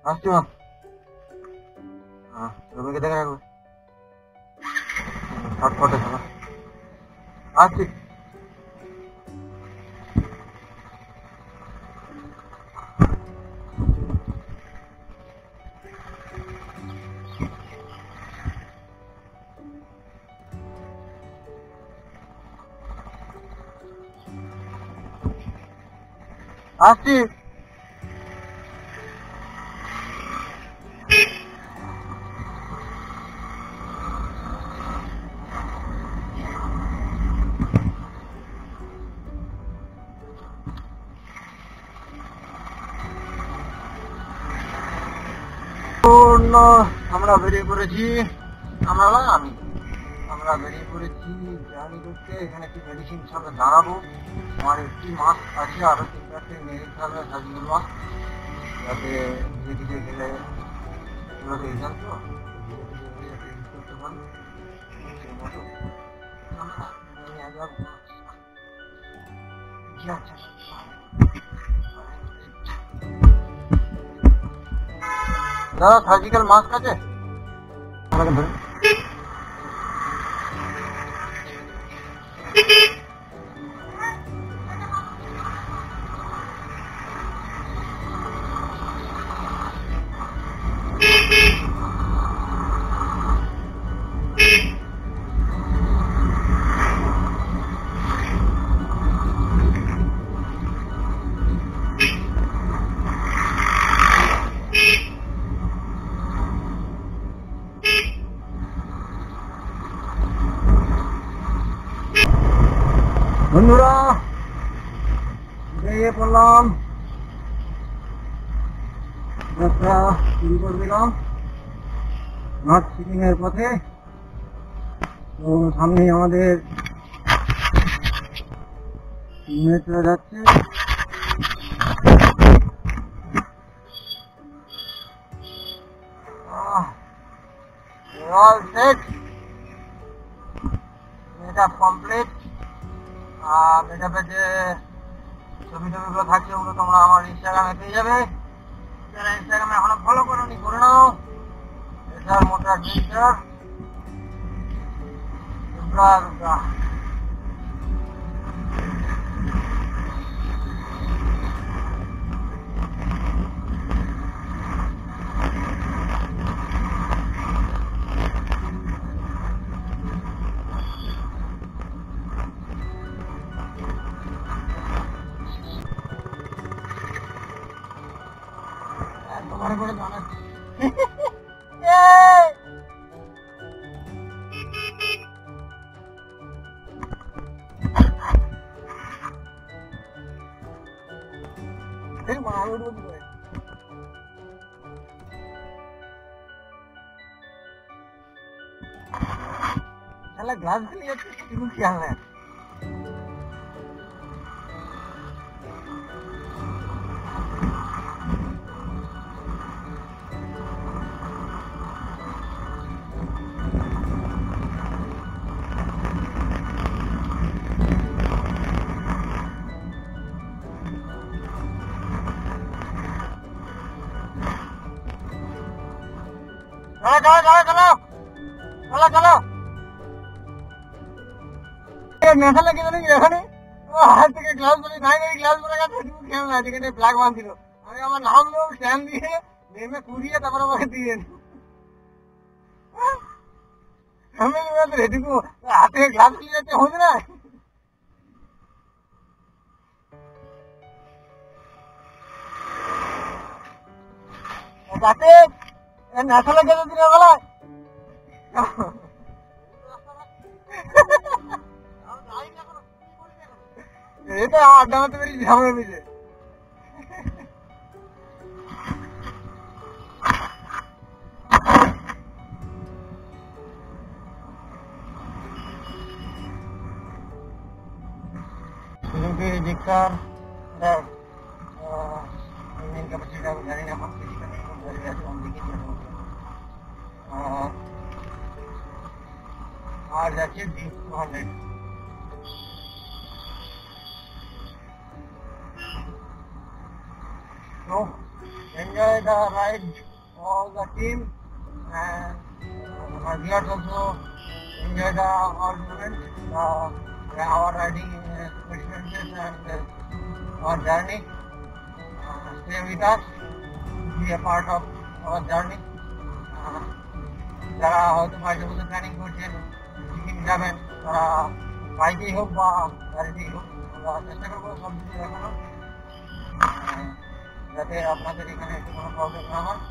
আসছি মা। রুমিকে দেখে রাখবে, ছটফটে থাকা। আসছি। আসছি। আমরা বেরিয়ে পড়েছি, আমরা বেরিয়ে পড়েছি জার্নি করতে। এখানে একটি মেডিসিন শপে দাঁড়াবো। আমার একটি মাছ আছে, আরো 3-4টে নিয়ে নিতে হবে সার্জিক্যাল মাছ, যাতে ধীরে ধীরে গেলে এগুলো তো এক্সাম তো ধীরে ধীরে গেলে যাতে ইউজ করতে পারি সেই মতো আমরা নিয়ে যাবো। দাদা সার্জিক্যাল মাস্ক আছে? আমাকে ধরে বন্ধুরা বেরিয়ে পড়লাম, যাত্রা শুরু করে দিলাম নর্থ সিকিমের পথে। তো সামনে আমাদের মেট্রো যাচ্ছে। All set, makeup complete. মেকআপের যে ছবিগুলো থাকছে ওগুলো তোমরা আমার ইনস্টাগ্রামে পেয়ে যাবে। যারা ইনস্টাগ্রামে এখনো ফলো করোনি করে নাও। এটার মোটা অ্যাডভেঞ্চার দুর্গা। করে জানাচ্ছি গ্লাস দিয়ে যাচ্ছে খেয়াল নেই। চলো নেশা লাগে জানি এখানে হাত থেকে গ্লাস বলে গ্লাস বলে গেছে খেয়াল না, যেখানে ব্ল্যাক মান ছিল। আমি আমার নাম নেব স্ট্যান্ড দিয়ে নেমে কুড়িয়ে তারপরে আমাকে দিয়ে আমি এটুকু হাতে গ্লাস দিয়ে যাচ্ছে হচ্ছে না। যাতে নেশা লাগে দিনের বেলায় এটা আড্ডা মারতে পারি ঝামেলা মিলে। দেখতাম মেন ক্যাপাসিটি আমি জানি না, আর যাচ্ছে 200। তো enjoy the ride, all the team, and my viewers also enjoy the all moments, our riding experiences and our journey. Stay with us, be a part of our journey. যারা হয়তো বাইরে বসে planning করছেন সিকিম যাবেন, তারা বাইকেই হোক বা গাড়িতেই হোক, আমরা চেষ্টা করবো সব কিছু দেখানো, যাতে আপনাদের এখানে একটু কোনো প্রবলেম না হয়।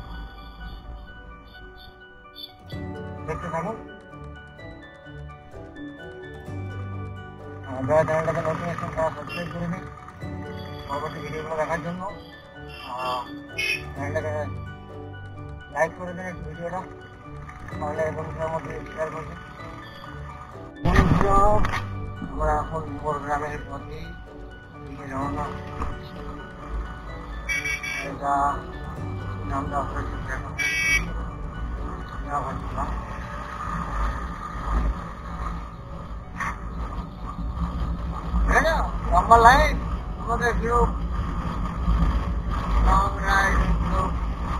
দেখতে থাকুন। যারা চ্যানেলটাকে নতুন এসেছেন তারা সাবস্ক্রাইব করে নিন পরবর্তী ভিডিওগুলো দেখার জন্য। চ্যানেলটাকে লাইক করে দিন একটু ভিডিওটা, তাহলে বন্ধুদের মধ্যে শেয়ার করবেন। আমরা এখন মোর গ্রামের পথেই দিকে রওনা। এটা নামটা আপনার ঠিক দেখুন, লম্বা লাইন আমাদের গ্রুপ লং রাইড গ্রুপ।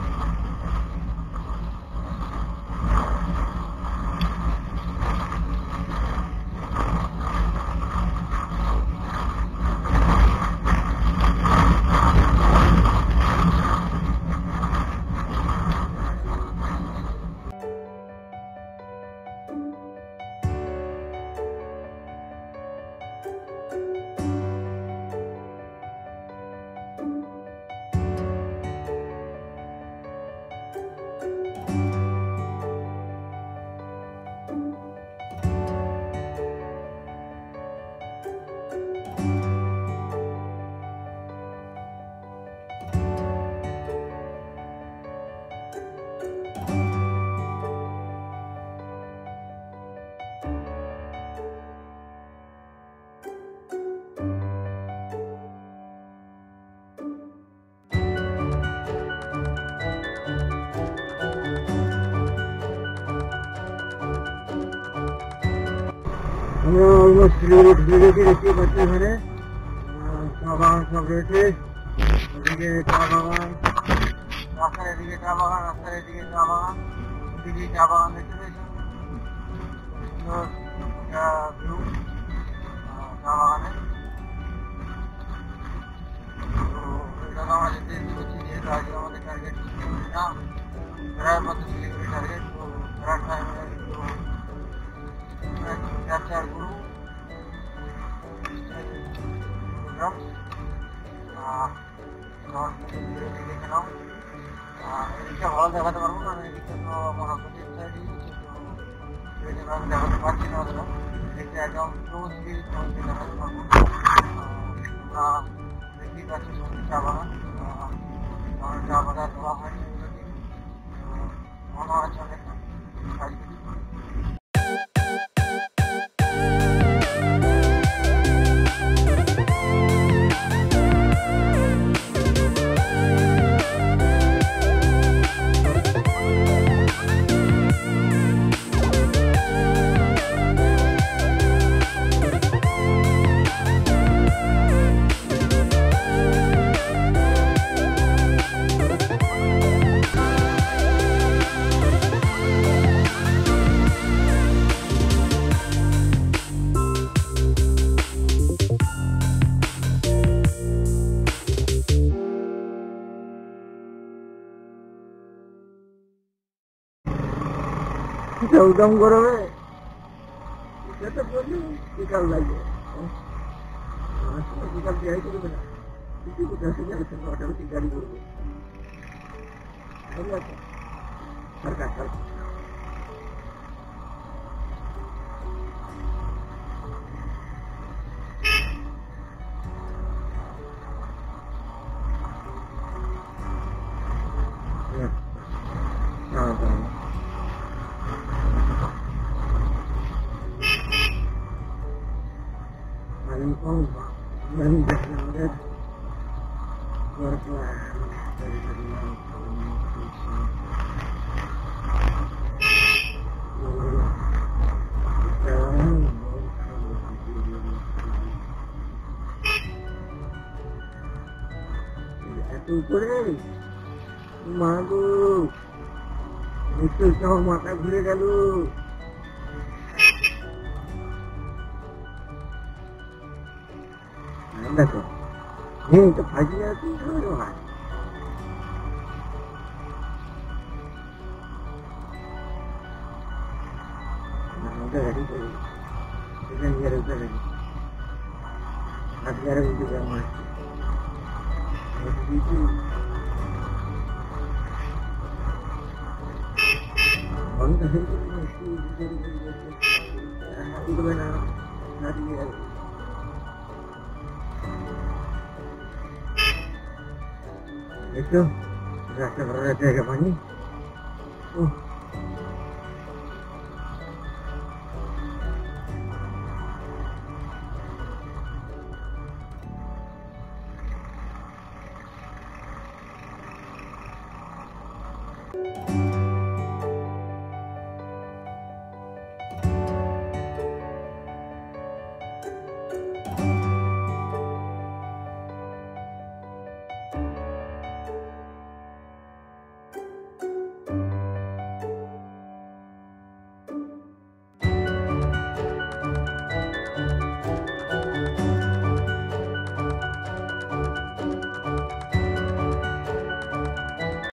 আমরা অলমোস্ট ভিডিওটি দেখতে পাচ্ছি, এখানে চা বাগান সব রয়েছে, ওদিকে চা বাগান, রাস্তার এদিকে চা বাগান, রাস্তার এদিকে চা বাগান, ওদিকে চা বাগান দেখতে পেয়েছেন, সুন্দর একটা ভিউ চা বাগানে। তো এটা আমরা যেতে করছি, যেহেতু আজকে আমাদের টার্গেট না ফেরার মতো শিলিগুড়ি টার্গেট, তো ফেরার টাইমে capture guru দেখে নাও। এদিকটা ভালো দেখাতে পারবো, কারণ এদিকটা তো আমার অপোজিট সাইডই, আমি দেখাতে পারছি না অতটা। এদিকটা একদম ক্লোজলি দেখাতে পারবো। আমরা দেখতেই পাচ্ছি সুন্দর চা বাগান, চা বাগান দেওয়া হয়নি মনে হচ্ছে অনেকটা সাইড। উদম গরমে এটা তো প্রচুর বিকাল লাগে, বিকাল দেওয়াই করবে না, কিছু কোথাও যাচ্ছে অটোমেটিক গাড়ি করবে সরকার। Kalimpong, banyak banget warga dari Kalimpong. Itu boleh. Malu. Itu kau makan boleh kalau. Anda tu. Ni tu pagi tu kan. Anda hari tu. Jangan biar udah lagi. Nak biar juga masih. Itu. Orang dah hari tu masih itu mana nanti itu rasa berada ke mana? Oh.